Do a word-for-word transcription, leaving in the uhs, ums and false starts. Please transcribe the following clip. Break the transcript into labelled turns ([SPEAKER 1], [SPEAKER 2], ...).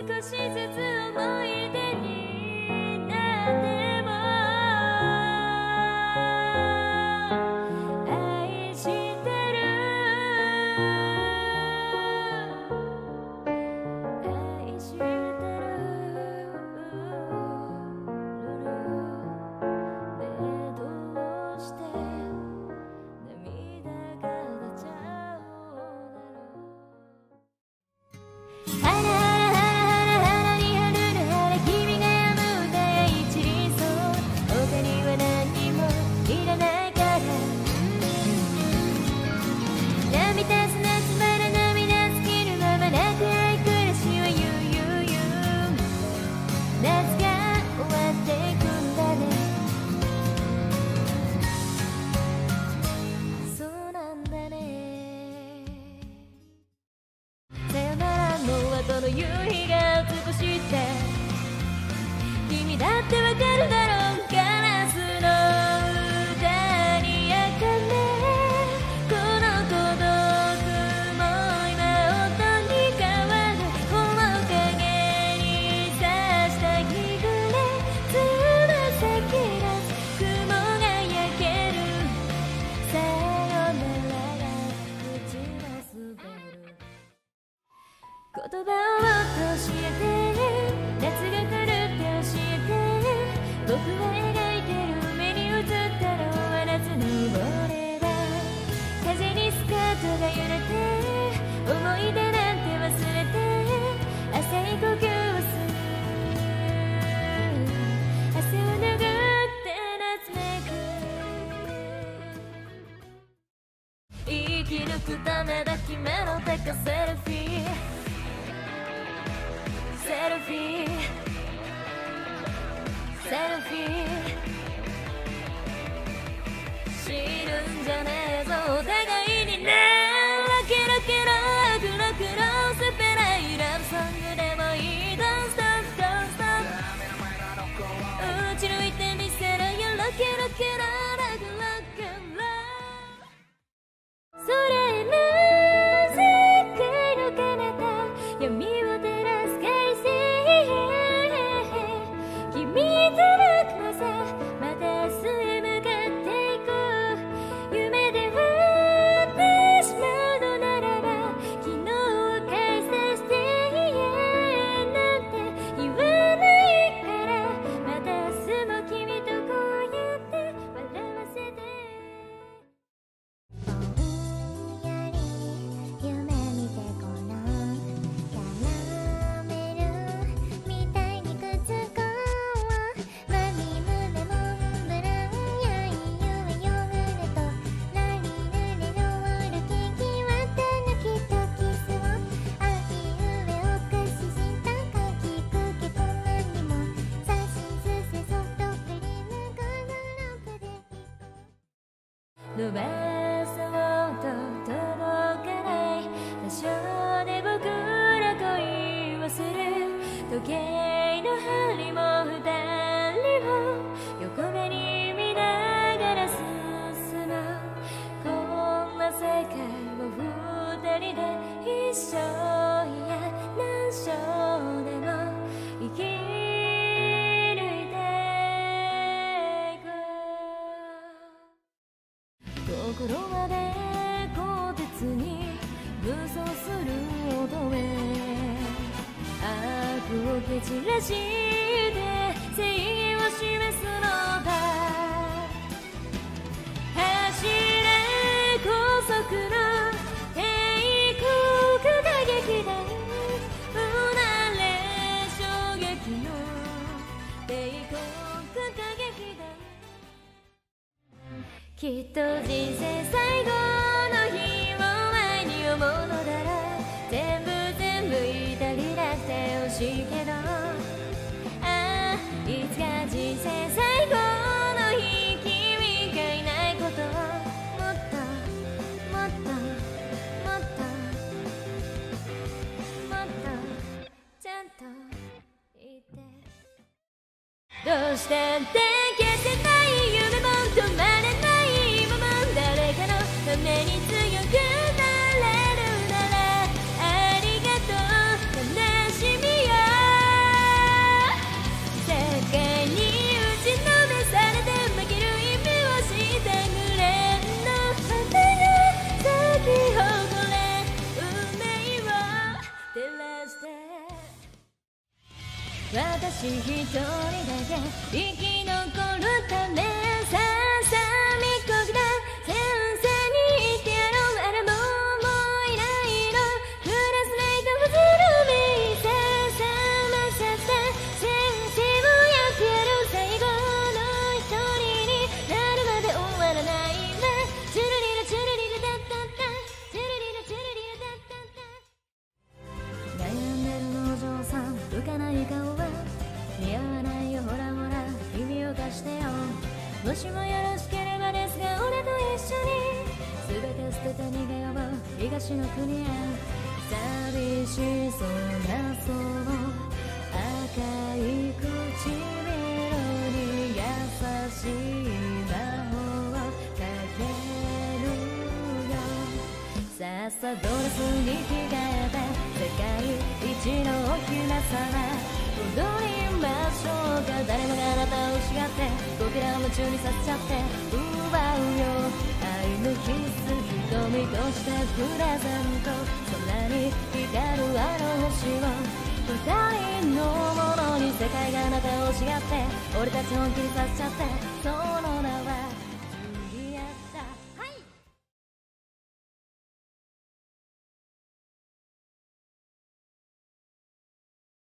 [SPEAKER 1] 少しずつ思い出になっても愛してる愛してるねえどうして涙が出ちゃうのだろう。ハラハラハラハラにハルルハラ君がやむ歌や一輪草他には何にもいらないから涙すなつまら涙尽きるままなく愛暮らしはゆうゆうゆう夏が終わっていくんだね。そうなんだね。さよならの後の夕日が美しいって君だってわかるだろう。ガラスの歌にやかねこの孤独も今音に変わる面影に刺した日暮れつま先が雲が焼けるさよならが口が滑る言葉をもっと教えて夏が来るって教えて僕が描いてる目に映ったのは夏の俺だ。風にスカートが揺れて思い出なんて忘れて浅い呼吸をする汗を拭って夏めく生き抜くためだ君の手かセルフィーセルフィーセルフィー死ぬんじゃねえぞお互いにね。ラキラキラグラグラスペライラブソングでもいい。ドンストップドンストップ打ち抜いてみせるよラキラキララグラグラそれなぜかの彼方闇を照らす快晴君と僕はさまた明日へ向かっていこう夢で終わってしまうのならば昨日を返させてなんて言わないからまた明日も君とこうやって笑わせて
[SPEAKER 2] ぼんやり夢見てごらんキャラメルみたいにくっつこうマミムレモンブランやいゆえヨーグルトラリルレロールケーキ綿抜きとキスをあいうえお菓子したかきくけこんなにもさしすせソフトクリームこのロックで
[SPEAKER 1] 伸ばそうと届かない多少で僕ら恋をする時計の針も二人を横目に見ながら進むこんな世界を二人で一生や何生でも生き抜いていく心まで鋼鉄に武装する乙女悪を蹴散らして正義を示すのだ走れ高速の帝国歌劇団うなれ衝撃の帝国歌劇団きっと人生最後の日を前に思うのなら全部全部至りなくて惜しいけどああいつか人生最後の日君がいないことをもっともっともっともっとちゃんと言ってどうしたって消せない夢も止まれないまま誰かのために強くなれるならありがとう悲しみよ私一人だけ生き残るためささみこぎだ先生に言ってやろうあれももういないのクラスメイトもずるめいささまささ先生もやってやる最後の一人になるまで終わらないわチュルリラチュルリラダッダッダチュルリラチュルリラダッダッダ悩んでるのお嬢さん浮かない顔は似合わないよほらほら君を貸してよもしもよろしければですが俺と一緒に全て捨てて逃げよう東の国へ寂しそうなその赤い唇に優しい魔法をかけるよさっさドレスに着替えて世界一のお姫様踊りましょうか誰もがあなたを失って僕らを夢中にさせちゃって奪うよ愛のキス瞳としてプレゼントそんなに光るあの星を二人のものに世界があなたを失って俺たち本気にさせちゃってその名は